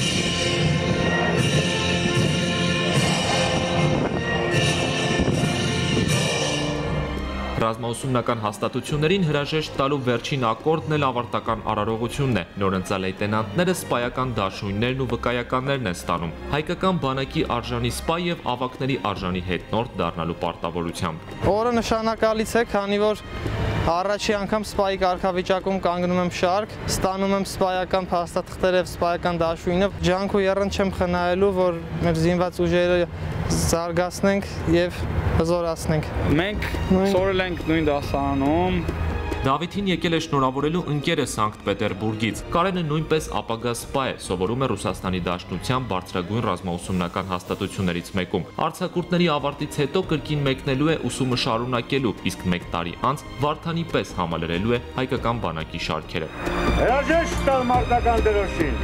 Ռազմաուսումնական հաստատություններին հրաժեշտ տալու վերջին ակորդն էլ ավարտական արարողությունն է։ Նորընծա լեյտենանտները սպայական դաշույններն ու վկայականներն են ստանում, հայկական բանակի արժանի սպա եւ ավակների արժանի հետնորդ դառնալու պարտավորությամբ։ Օրը նշանակալից է, քանի որ առաջի անգամ սպայի կարգավիճակում կանգնում եմ շարք, ստանում եմ սպայական փաստաթղթեր եւ սպայական դաշույնը, ջանք ու եռանդ չեմ խնայելու, որ մեր զինված ուժերը զարգացնենք եւ հզորացնենք։ Մենք սովորել ենք նույն դասարանում։ Դավիթին եկել է շնորհավորելու ընկերը Սանկտ Պետերբուրգից։ Կարենը նույնպես ապագա սպա է, սովորում է Ռուսաստանի Դաշնության բարձրագույն ռազմաուսումնական հաստատություններից մեկում։ Արձակուրդների ավարտից հետո կրկին մեկնելու է ուսումը շարունակելու, իսկ 1 տարի անց Վարդանի պես համալրելու է հայկական բանակի շարքերը։ Հրաժեշտ տալ մարտական դրոշին։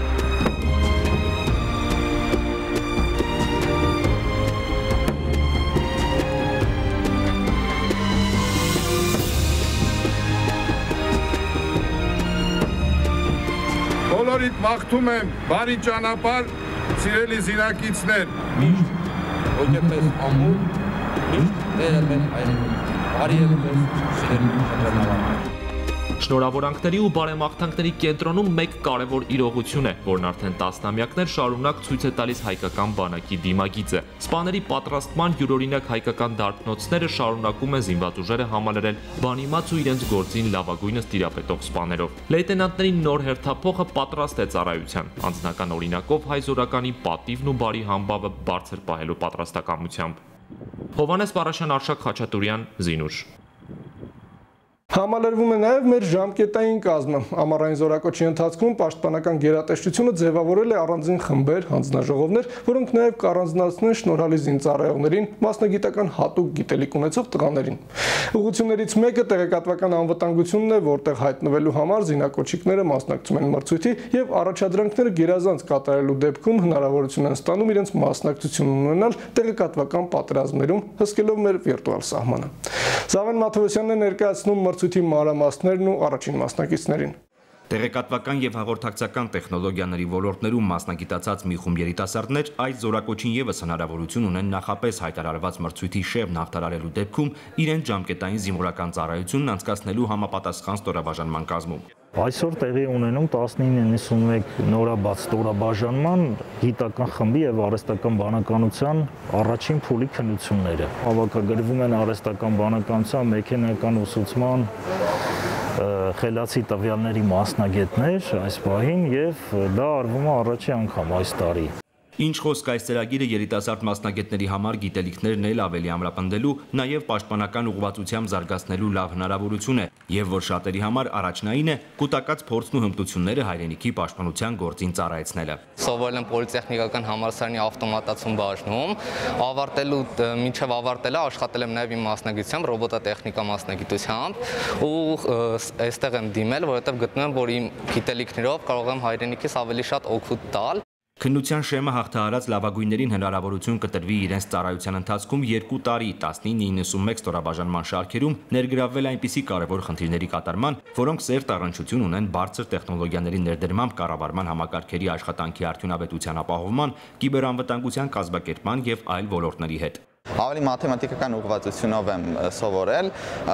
Բոլորիդ մաղթում եմ բարի ճանապարհ Սիրելի զինակիցներ, միշտ հոգեպես ամուր, միշտ դերել մեր հայրենիք, բարի ելպես սիրելի շրջանավարտներ։ Շնորհավորանքների ու բարեմաղթանքների կենտրոնում մեկ կարևոր իրողություն է, որն արդեն տասնամյակներ շարունակ ցույց է տալիս հայկական բանակի դիմագիծը։ Սպաների պատրաստման յուրօրինակ հայկական դարբնոցները շարունակում են զինված ուժերը համալրել բանիմաց ու իրենց գործին լավագույնս տիրապետող սպաներով։ Լեյտենանտների նոր հերթափոխը պատրաստ է ծառայության, անձնական օրինակով հայ զորականի պատիվն ու բարի համբավը բարձր պահելու պատրաստակամությամբ։ Հովհաննես Պարաշյան, Արշակ Խաչատուրյան, Զինուժ։ Համալրվում է նաև մեր ժամկետային կազմը։ Ամառային զորակոչի ընթացքում պաշտպանական գերատեսչությունը ձևավորել է առանձին խմբեր, հանձնաժողովներ, որոնք նաև կառանձնացնեն շնորհալի զինծառայողներին, մասնագիտական հատուկ գիտելիք ունեցող տղաներին։ Ուղղություններից մեկը տեղեկատվական անվտանգությունն է, որտեղ հայտնվելու համար զինակոչիկները մասնակցում են մրցույթի եւ առաջադրանքները գերազանց կատարելու դեպքում հնարավորություն են ստանում իրենց մասնակցություն ունենալ տեղեկատվական պատերազմներում, հսկելով մեր վիրտուալ սահմանը։ Զավեն Մաթևոսյանն է ներկայացնում մրցույթի մանրամասներն ու առաջին մասնակիցներին։ Տեղեկատվական եւ հաղորդակցական տեխնոլոգիաների ոլորտներում մասնագիտացած մի խումբ երիտասարդներ այս զորակոչին եւս հնարավորություն ունեն նախապես հայտարարված մրցույթի շերտն հաղթահարելու դեպքում իրենց ժամկետային զինվորական ծառայությունն անցկացնելու համապատասխան ստորաբաժանման կազմում։ Այսօր տեղի ունենում 1991 նորաբաց ստորաբաժանման գիտական խմբի եւ արհեստական բանականության առաջին փուլի քննությունները։ Հավաքագրվում են արհեստական բանականության, մեքենայական ուսուցման, խելացի տվյալների մասնագետներ այս պահին եւ դա արվում է առաջի անգամ այս տարի։ Ինչ խոսք այս ծրագիրը երիտասարդ մասնագետների համար գիտելիքներն էլ ավելի ամրապնդելու, նաև պաշտպանական ուղղվածությամբ զարգացնելու լավ հնարավորություն է, եւ որ շատերի համար առաջնային է կուտակած փորձն ու հմտությունները հայրենիքի պաշտպանության գործին ծառայեցնելը։ Սովորել եմ պոլիտեխնիկական համալսարանի ավտոմատացում բաժնում, մինչև ավարտելը աշխատել եմ նաև իմ մասնագիտությամբ, ռոբոտատեխնիկա մասնագիտությամբ ու այստեղ եմ դիմել, որովհետև գտնում եմ, որ իմ գիտելիքներով կարող եմ հայրենիքիս ավելի շատ օգուտ տալ։ Քննության շեմը հաղթահարած լավագույններին հնարավորություն կտրվի իրենց ծառայության ընթացքում 2 տարի 1991 ստորաբաժանման շարքերում ներգրավվել այնպիսի կարևոր խնդիրների կատարման, որոնք սերտ առնչություն ունեն բարձր տեխնոլոգիաների ներդրմամբ կառավարման համակարգերի աշխատանքի արդյունավետության ապահովման, կիբերանվտանգության կազմակերպման եւ այլ ոլորտների հետ։ Ավելի մաթեմատիկական ուղղվածությունով եմ սովորել,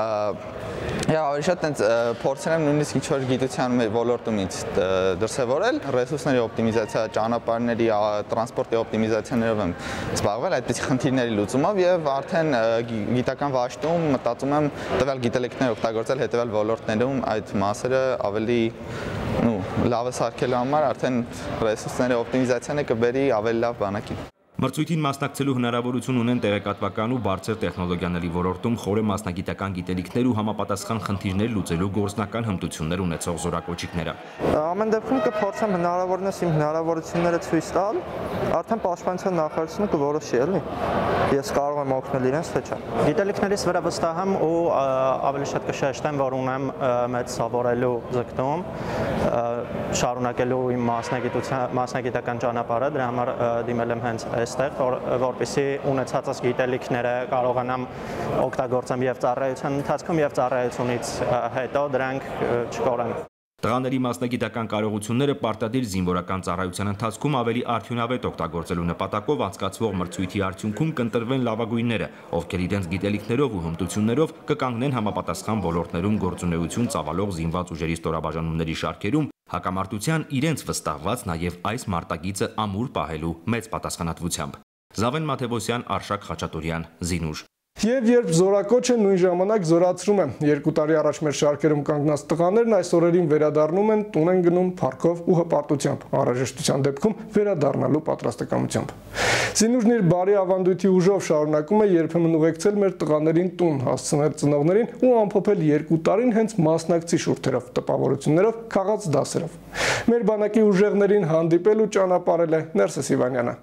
ավելի շատ փորձել եմ նույնիսկ ինչ-որ գիտության ոլորտումից դրսևորել, ռեսուրսների օպտիմիզացիա, ճանապարհների, տրանսպորտի օպտիմիզացիաներով եմ զբաղվել, այդպիսի խնդիրների լուծումով եւ արդեն գիտական վաշտում մտածում եմ տվյալ գիտելիքներ օգտագործել հետևել ոլորտներում այդ մասերը ավելի լավը սարքելու համար արդեն ռեսուրսների օպտիմիզացիան կբերի ավելի լավ բանակի։ Մրցույթին մասնակցելու հնարավորություն ունեն տեղեկատվական ու բարձր տեխնոլոգիաների ոլորտում խորը մասնագիտական գիտելիքներ ու համապատասխան խնդիրներ լուծելու գործնական հմտություններ ունեցող զորակոչիկները։ Ամեն դեպքում կփորձեմ հնարավորինս իմ հնարավորությունները ցույց տալ, արդեն պաշտպանության նախարարությունը կորոշի, էլի։ Ես կարող եմ օգնել իրենց, թե չէ։ Գիտելիքներիս վրա վստահ եմ ու ավելի շատ կշեշտեմ, որ ունեմ մեծ սովորելու ձգտում, շարունակելու իմ մասնագիտական ճանապարհը, դրա համար դիմել եմ հենց այստեղ, որպեսզի ունեցածս գիտելիքները կարողանամ օգտագործեմ եւ ծառայության ընթացքում եւ ծառայությունից հետո դրանք չկորեն։ Տղաների մասնագիտական կարողությունները պարտադիր զինվորական ծառայության ընթացքում ավելի արդյունավետ օգտագործելու նպատակով անցկացվող մրցույթի արդյունքում կընտրվեն լավագույնները, ովքեր իրենց գիտելիքներով ու հմտություններով կկանգնեն համապատասխան ոլորտներում գործունեություն ծավալող զինված ուժերի ստորաբաժանումների շարքերում, հակամարտության իրենց վստահված նաև այս մարտագիծը ամուր պահելու մեծ պատասխանատվությամբ։ Զավեն Մաթևոսյան, Արշակ Խաչատուրյան, Զինուժ։ Եվ երբ զորակոչը նույն ժամանակ զորացրում է, 2 տարի առաջ մեր շարքերում կանգնած տղաներն այս օրերին վերադառնում են, տուն են գնում փառքով ու հպարտությամբ, անհրաժեշտության դեպքում վերադառնալու պատրաստակամությամբ։ Զինուժն իր բարի ավանդույթի ուժով շարունակում է երբեմն ուղեկցել մեր տղաներին տուն, հասցնել ծնողներին ու ամփոփել 2 տարին հենց մասնակցի շուրթերով, տպավորություններով, քաղաց դասերով։ Մեր բանակի ուժեղներին հանդիպել ու ճանապարհել է Ներսես Իվանյանը։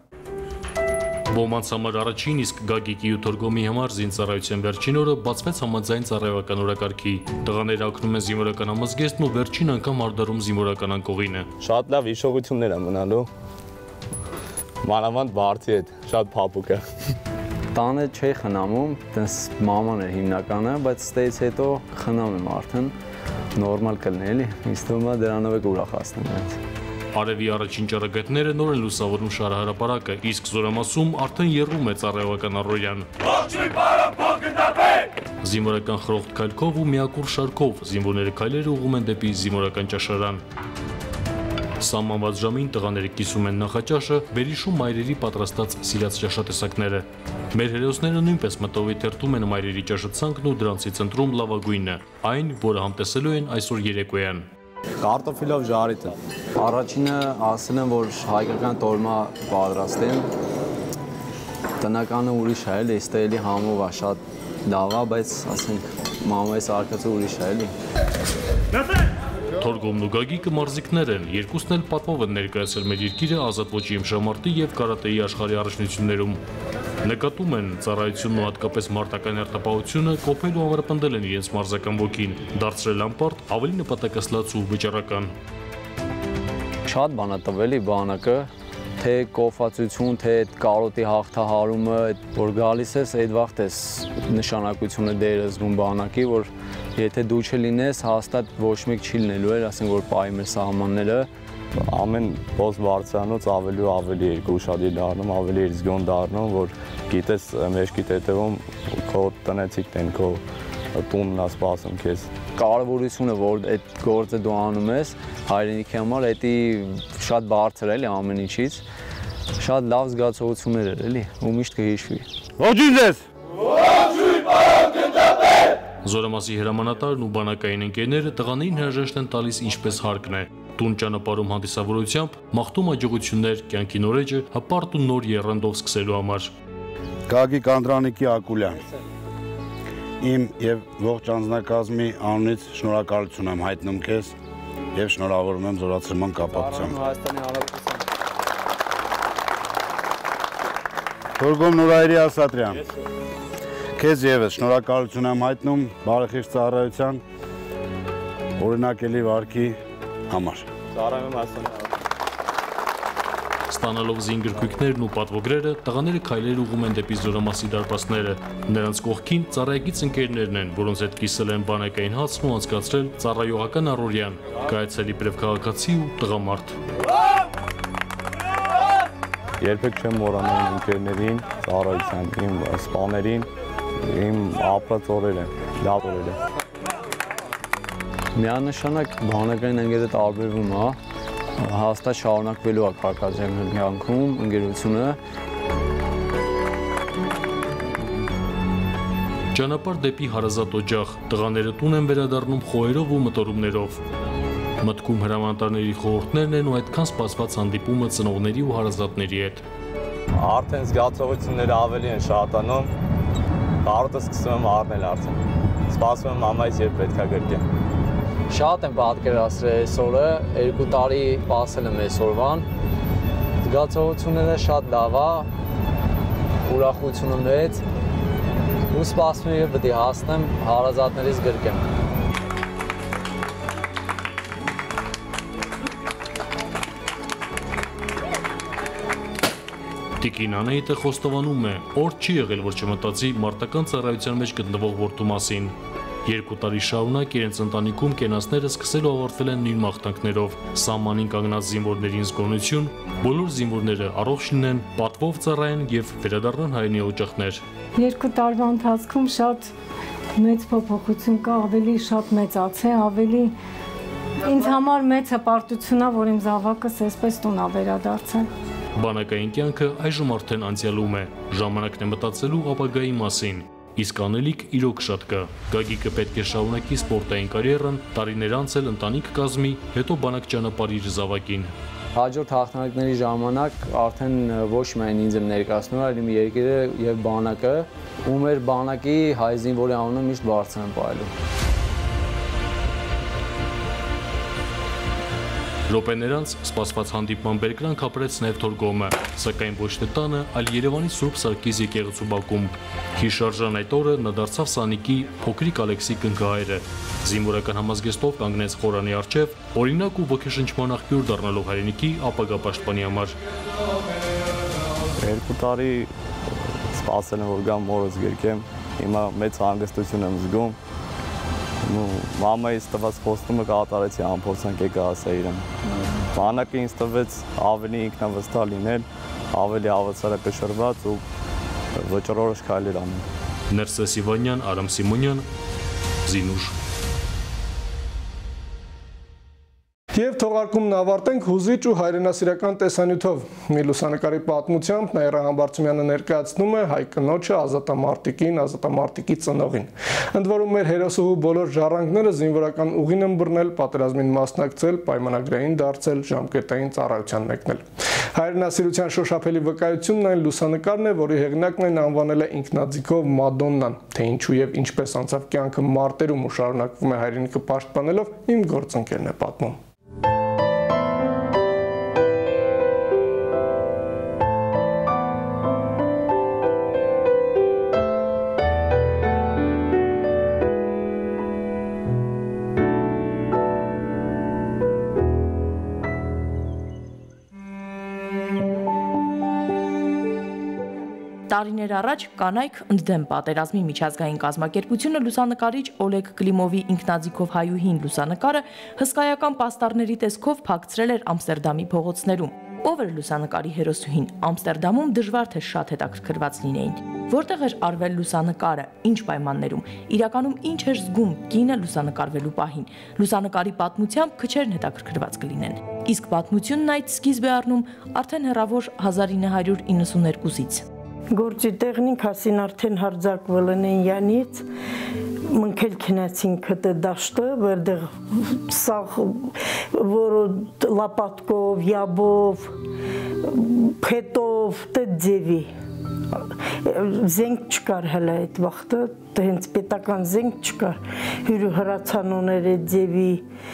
Ոմանց համար առաջին, իսկ Գագիկի ու Թորգոմի համար զինծառայության վերջին օրը բացվեց համաձայն ծառայական օրակարգի։ Տղաները ակնում են զինվորական համազգեստն ու վերջին անգամ արդարում զինվորական անկողինը։ Շատ լավ հիշողություններ եմ մնալու։ Մանավանդ բարձի հետ, շատ փափուկ է։ Տանը չէի խնամում, տենց մաման էր հիմնականը, բայց ստեից հետո խնամ եմ արդեն, նորմալ կլինի էլի, ինձ թվում է դրանով է ուրախացնում ինձ։ Արևի առաջին ճառագայթները նոր են լուսավորում շարահրապարակը, իսկ զորամասում արդեն եռում է ծառայողական առօրյան։ Զինվորական խրոխտ քայլքով ու միակուր շարքով զինվորները քայլերը ուղղում են դեպի զինվորական ճաշարան։ Սահմանված ժամին տղաները կիսում են նախաճաշը, վերհիշում մայրերի պատրաստած սիրած ճաշատեսակները։ Մեր հերոսները նույնպես մտովի թերթում են մայրերի ճաշացանկն ու դրանցից ընտրում լավագույնը, այն, որը համտեսելու են այսօր երեկոյան։ Կարտոֆիլով ժարիտը։ Առաջինը ասել են, որ հայկական տորմա պատրաստեն։ Տնականը ուրիշ է, էլի, ստե էլի համով է, շատ լավ է, բայց ասենք մամայիս արկածը ուրիշ է, էլի։ Թորգոմն ու Գագիկը մարզիկներ են, երկուսն էլ պատվով են ներկայացել մեր երկիրը ազատ ոճի իմշամարտի եւ կարատեի աշխարհի առաջնություններում։ Նկատում են ծառայությունն ու հատկապես մարտական հերթապահությունը կոփել ու ամրապնդել են իրենց մարզական ոգին, դարձրել անպարտ ավելի նպատակասլաց ու վճռական։ Շատ բան է տվել բանակը, թե կոփածություն, թե կարոտի հաղթահարումը, որ գալիս ես այդ վաղտ ես նշանակությունը դեր զգում բանակի, որ եթե դու չլինես, հաստատ ոչ մեկ չի լինելու էր, ասենք որ պահի մեր սահմանները։ Ամեն փոս բարձրանոց ավելի ու ավելի ուշադիր դառնում, ավելի զգոն դառնում, որ գիտես մեջքիդ հետևում քո տնեցիկն են, քո տունն է սպասում քեզ։ Կարևորությունը, որ այդ գործը դու անում ես, հայրենիքի համար, դա շատ բարձր է, էլի ամեն ինչից։ Շատ լավ զգացողություններ էր, էլի, ու միշտ կհիշվի։ Ողջույն ձեզ։ Ողջույն, պարոն գնդապետ։ Զորամասի հրամանատարն ու բանակային ընկերները տղաներին հրաժեշտ են տալիս ինչպես հարկն է։ Տուն ճանապարհում հանդիսավորությամբ մաղթում աջակցություններ կյանքի նորեջը հպարտ ու նոր եռանդով սկսելու համար։ Գագիկ Անդրանիկի Ակուլյան։ Իմ եւ ողջ անձնակազմի անունից շնորհակալություն եմ հայտնում քեզ եւ շնորհավորում եմ զորացման կապակցությամբ։ Թորգոմ Նուրայրի Ասատրյան։ Քեզ եւս շնորհակալություն եմ հայտնում բարեխիղճ ծառայության օրինակելի վարքի համար։ Ծառայում եմ Հայաստանի։ Ստանալով զինգրքույկներն ու պատվոգրերը, տղաները քայլեր ուղղում են դեպի զորամասի դարպասները։ Նրանց կողքին ծառայեկից ընկերներն են, որոնց հետ կիսել են բանակային հացն ու անցկացրել ծառայողական առօրյան, կայացել իբրև քաղաքացի ու տղամարդ։ Երբեք չեմ մոռանում ընկերներին, ծառայության, իմ սպաներին, իմ ապրած օրերը, լավ օրերը։ Միանշանակ բանակային ընկերը տարբերվում է, հաստատ շարունակվելու է կարգազյակն կյանքում ընկերությունը։ Ճանապարհ դեպի հարազատ օջախ, տղաները տուն են վերադառնում խոհերով ու մտորումներով։ Մտքում հրամանատարների խորհուրդներն են ու այդքան սպասված հանդիպումը ծնողների ու հարազատների հետ։ Արդեն զգացողությունները ավելի են շատանում, կարոտը սկսում եմ առնել արդեն։ Սպասում եմ մամայից երբ պետք է գրկեմ։ Շատ եմ պատկերացրել այսօրը, 2 տարի սպասել եմ այսօրվան։ Զգացողությունները շատ լավ է, ուրախությունը մեծ, ու սպասում եմ պետք է հասնեմ հարազատներից գրկեմ։ Տիկին Անեիտը խոստովանում է, օր չի եղել, որ չմտածի մարտական ծառայության մեջ գտնվող որդու մասին։ 2 տարի շարունակ իրենց ընտանիքում կենացները սկսել ու ավարտվել են նույն մաղթանքներով՝ սահմանին կանգնած զինվորներին զգոնություն, բոլոր զինվորները առողջ լինեն, պատվով ծառայեն եւ վերադառնան հայրենի օջախներ։ 2 տարվա ընթացքում շատ մեծ փոփոխություն կա, ավելի շատ մեծացել, ավելի ինձ համար մեծ հպարտություն է, որ իմ զավակս այսպես տուն է վերադարձել։ Բանակային կյանքը այժմ արդեն անցյալում է, ժամանակն է մտածելու ապագայի մասին, իսկ անելիք իրոք շատ կա։ Գագիկը պետք է շարունակի սպորտային կարիերան, տարիներ անցել ընտանիք կազմի, հետո բանակ ճանապարհի իր զավակին։ Հաջորդ հաղթանակների ժամանակ արդեն ոչ միայն ինձ եմ ներկայացնում, այլ իմ երկիրը եւ բանակը, ու մեր բանակի հայ զինվորի անունը միշտ բարձր եմ պահելու։ Րոպեներ անց սպասված հանդիպման բերկրանք ապրեց նաև Թորգոմը, սակայն ոչ թե տանը, այլ Երևանի Սուրբ Սարգիս եկեղեցու բակում։ Հիշարժան այդ օրը նա դարձավ Սանիկի փոքրիկ Ալեքսի կնքահայրը։ Զինվորական համազգեստով կանգնեց խորանի առջև, օրինակ ու ոգեշնչման աղբյուր դառնալով հայրենիքի ապագա պաշտպանի համար։ 2 տարի սպասել եմ, որ գամ մորս գրկեմ, հիմա մեծ հանգստություն եմ զգում, Մամայից տված խոստումը կատարեցի, ամփոփանք եկա ասա իրեն։ Բանակը ինձ տվեց ավելի ինքնավստահ լինել, ավելի հավասարակշռված ու վճռորոշ քայլեր անել։ Ներսես Իվանյան, Արամ Սիմոնյան, Զինուժ։ Եվ թողարկումն ավարտենք հուզիչ ու հայրենասիրական տեսանյութով։ Մի լուսանկարի պատմությամբ Նաիրա Համբարձումյանը ներկայացնում է հայ կնոջը ազատամարտիկին, ազատամարտիկի ծնողին։ Ընդ որում մեր հերոսուհու բոլոր ժառանգները զինվորական ուղին են բռնել, պատերազմին մասնակցել, պայմանագրային դարձել, ժամկետային ծառայության մեկնել։ Հայրենասիրության շոշափելի վկայությունն այն լուսանկարն է, որի հեղինակն այն անվանել է Ինքնաձիգով Մադոննան, թե ինչու եւ ինչպես անցավ կյանքը մարտերում ու շարունակվում է հայրենիքը պաշտպանելով, իմ գործընկերն է պատմում։ Տարիներ առաջ կանայք ընդդեմ պատերազմի միջազգային կազմակերպությունը լուսանկարիչ Օլեգ Կլիմովի Ինքնաձիգով հայուհին լուսանկարը հսկայական պաստառների տեսքով փակցրել էր Ամստերդամի փողոցներում։ Ով էր լուսանկարի հերոսուհին։ Ամստերդամում դժվար թե շատ հետաքրքրված լինեին։ Որտեղ էր արվել լուսանկարը, ինչ պայմաններում, իրականում ինչ էր զգում կինը լուսանկարվելու պահին։ Լուսանկարի պատմությամբ քչերն հետաքրքրված կլինեն։ Իսկ պատմությունն այդ սկիզբ է առնում արդեն հեռավոր 1992-ից։ Գործի տեղնին հասին արդեն հարձակվել են յանից, մնքել քնացին կտե դաշտը, որտեղ սաղ, որը լապատկով, յաբով, փետով, տե ձևի, զենք չկար հələ այդ վաղտը, հենց պետական զենք չկար, հյուրը հրացանոներ այդ ձևի,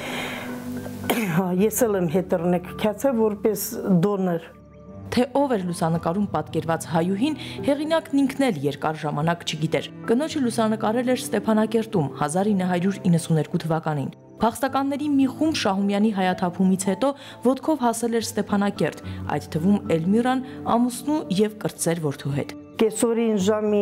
ես էլ եմ հետրնեք կյացը, որպես դոնր, Թե ով էր լուսանկարում պատկերված հայուհին, հեղինակն ինքն էլ երկար ժամանակ չգիտեր։ Կնոջը լուսանկարել էր Ստեփանակերտում 1992 թվականին։ Փախստականների մի խումբ Շահումյանի հայաթափումից հետո ոտքով հասել էր Ստեփանակերտ, այդ թվում Էլմիրան, ամուսնու եւ կրտսեր որդու հետ։ Կեսօրին ժամի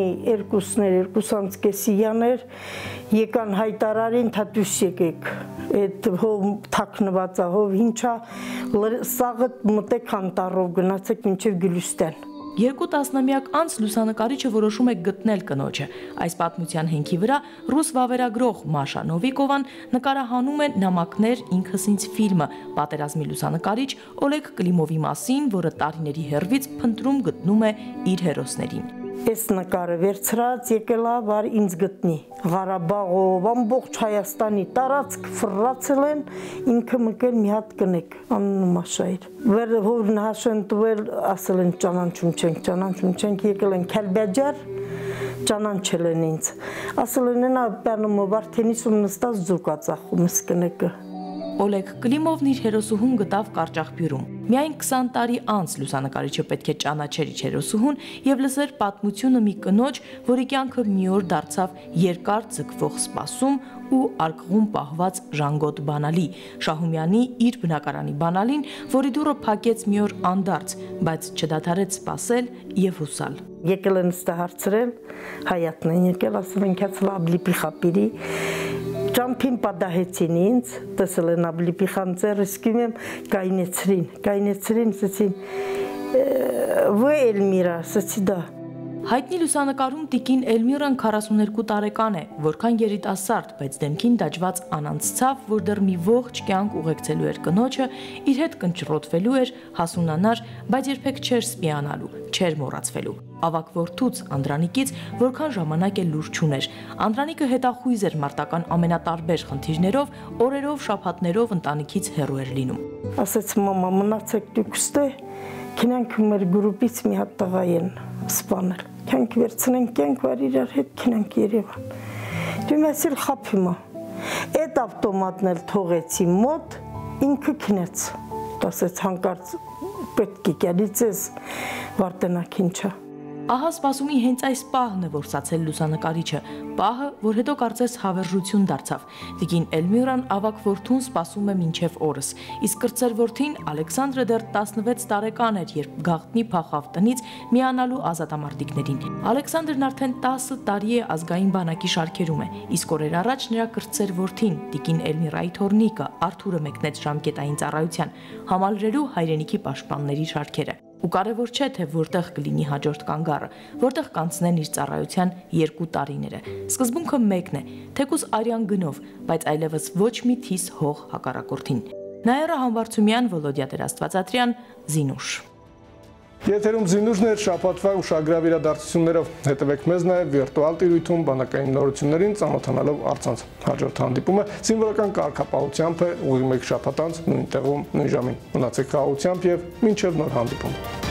2:30 եկան հայտարարին, թա դուս եկեք, այդ հով թաքնված է, հով ինչա, սաղը մտեք անտառով գնացեք մինչև Գյուլիստան։ 2 տասնամյակ անց լուսանկարիչը որոշում է գտնել կնոջը։ Այս պատմության հենքի վրա ռուս վավերագրող Մաշա Նովիկովան նկարահանում է նամակներ ինքս ինձ ֆիլմը, պատերազմի լուսանկարիչ Օլեգ Կլիմովի մասին, որը տարիների հեռվից փնտրում գտնում է իր հերոսներին։ Այս նկարը վերցրած եկել է, որ ինձ գտնի, Ղարաբաղով, ամբողջ Հայաստանի տարածք ֆռացել են, ինքը մկել մի հատ կնեք, անունը Մաշա էր։ Որ նահաշեն տվել, ասել են ճանանչում չենք, եկել են Քալբաջար, ճանանչել են ինձ։ Ասել են նա պանումը վարդենիսում նստած զուկած ախում ես կնեկը։ Օլեգ Կլիմովն իր հերոսուհուն գտավ Կարճախբյուրում։ Միայն 20 տարի անց լուսանկարիչը պետք է ճանաչեր իր հերոսուհուն եւ լսեր պատմությունը մի կնոջ, որի կյանքը մի օր դարձավ երկար ձգվող սպասում ու արկղում պահված ժանգոտ բանալի, Շահումյանի իր բնակարանի բանալին, որի դուռը փակեց մի օր անդարձ, բայց չդադարեց սպասել եւ հուսալ։ Եկել են ստահարցրել, հայատնեն եկել, ասել են քաց լաբլիպի խապիրի Ճամփին պատահեցին ինձ, տեսել են աբլիպի խանձերը, սկիմ եմ կայնեցրին, սեցին, վե Էլմիրա, սեցի դա։ Հայտնի լուսանկարում տիկին Էլմիրան 42 տարեկան է, որքան երիտասարդ, բայց դեմքին դաջված անանց ցավ, որ դեռ մի ողջ կյանք ուղեկցելու էր կնոջը, իր հետ կնճռոտվելու էր, հասունանար, բայց երբեք չէր սպիանալու, չէր մոռացվելու։ Ավակ որդուց Անդրանիկից որքան ժամանակ է լուր չուներ։ Անդրանիկը հետախույզ էր մարտական ամենատարբեր խնդիրներով, օրերով, շաբաթներով ընտանիքից հեռու էր լինում։ Ասեց մամա, մնացեք դուք ստե, քինանք մեր գրուպից մի հատ տղա են սպանել։ Քանք վերցնենք կյանք վար իրար հետ քինանք Երևան։ Դու մեսիլ խափիմա։ Այդ ավտոմատն էլ թողեցի մոտ, ինքը քնեց։ Ասեց հանկարծ պետք է գալիցես վարտենակինչա։ Ահա սպասումի հենց այս պահն է, որ ստացել լուսանկարիչը, պահը, որ հետո կարծես հավերժություն դարձավ։ Տիկին Էլմիրան ավագ որդուն սպասում է մինչև օրս, իսկ կրտսեր որդին Ալեքսանդրը դեռ 16 տարեկան էր, երբ գաղտնի փախավ տնից միանալու ազատամարտիկներին։ Ալեքսանդրն արդեն 10 տարի է ազգային բանակի շարքերում է, իսկ օրեր առաջ նրա կրտսեր որդին, տիկին Էլմիրայի թոռնիկը Արթուրը մեկնեց ժամկետային ծառայության, համալրելու հայրենիքի պաշտպանների շարքերը։ Ու կարևոր չէ, թե որտեղ կլինի հաջորդ կանգառը, որտեղ կանցնեն իր ծառայության 2 տարիները։ Սկզբունքը մեկն է, թեկուզ արյան գնով, բայց այլևս ոչ մի թիս հող հակառակորդին։ Նաիրա Համբարձումյան, Վոլոդիա Տեր-Աստվածատրյան, Զինուժ։ Եթերում Զինուժն էր շաբաթվա ուշագրավ իրադարձություններով։ Հետևեք մեզ նաև վիրտուալ տիրույթում բանակային նորություններին ծանոթանալով առցանց։ Հաջորդ հանդիպումը զինվորական կարգապահությամբ է ուղիղ մեկ շաբաթ անց նույն տեղում նույն ժամին։ Մնացեք խաղաղությամբ եւ մինչև նոր հանդիպում։